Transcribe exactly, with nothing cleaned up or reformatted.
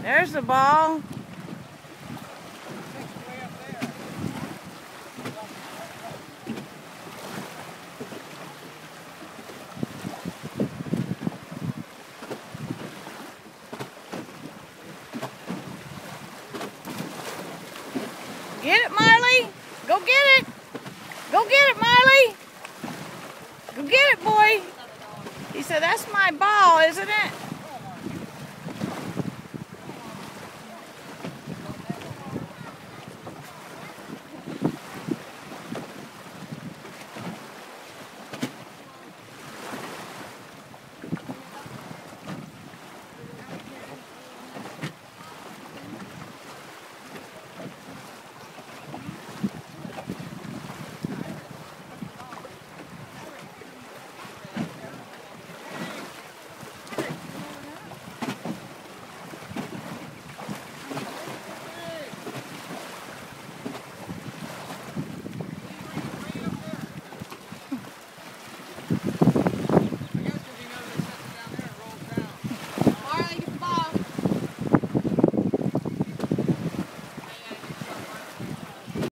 There's the ball. Get it, Marley. Go get it. Go get it, Marley. Go get it, boy. He said, that's my ball, isn't it?